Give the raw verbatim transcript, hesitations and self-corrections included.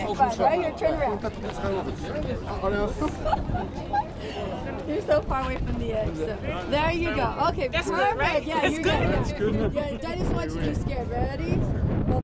having fun, right? You're turning around. You're so far away from the edge. So. There you go. Okay, That's perfect. good, right? Yeah, That's you're good. good. That's Yeah. Yeah, Dennis wants you to be scared. Ready?